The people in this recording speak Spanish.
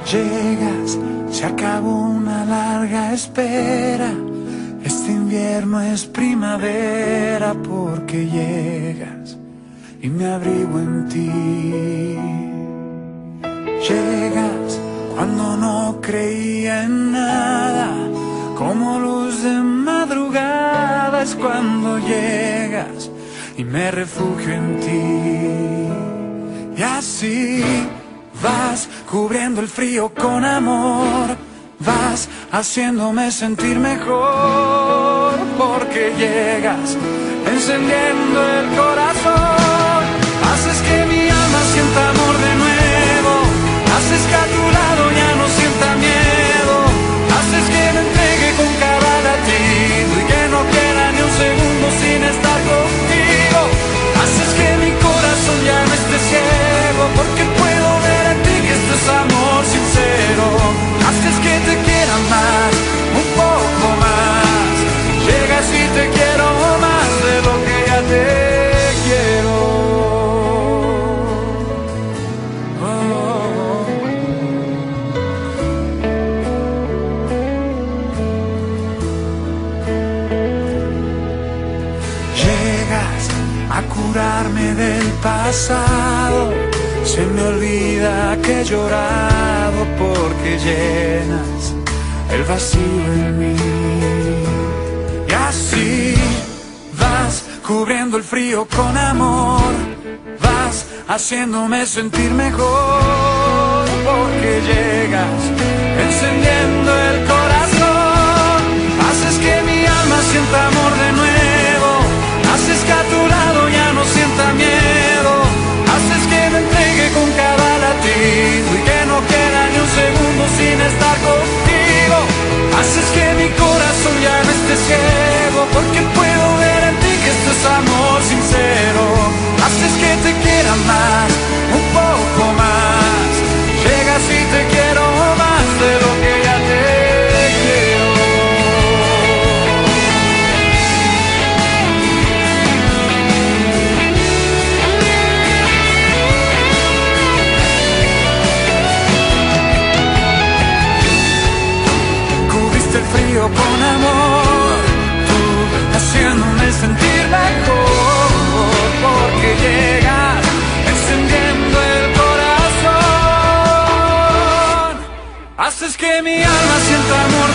Llegas, se acabó una larga espera. Este invierno es primavera porque llegas y me abrigo en ti. Llegas cuando no creía en nada, como luz de madrugada es cuando llegas y me refugio en ti. Y así vas cubriendo el frío con amor, vas haciéndome sentir mejor, porque llegas encendiendo el corazón, haces que mi alma sienta amor de nuevo, haces que a tu lado ya no sienta miedo, haces que me entregue con cada latido y que no quiera ni un segundo sin estar contigo, haces que mi corazón ya no esté ciego, porque puedo ver en ti que esto es amor sincero, haces que te quiera más, un poco más, llegas y te quiero más de lo que ya te quiero. Llegas a curarme del pasado, se me olvida que he llorado porque llenas el vacío en mí. Y así vas cubriendo el frío con amor, vas haciéndome sentir mejor, porque llegas encendiendo el corazón, haces que mi alma sienta amor de nuevo, haces que a tu lado ya no sienta miedo, haces que me entregue con cada latido y que no queda ni un segundo sin estar contigo, haces que mi corazón ya no esté ciego, porque puedo ver en ti que esto es amor sincero, haces que te quiera más, un poco más, llegas y te quiero más de lo que ya te quiero. El frío con amor, tú haciéndome sentir mejor, porque llegas encendiendo el corazón, haces que mi alma sienta amor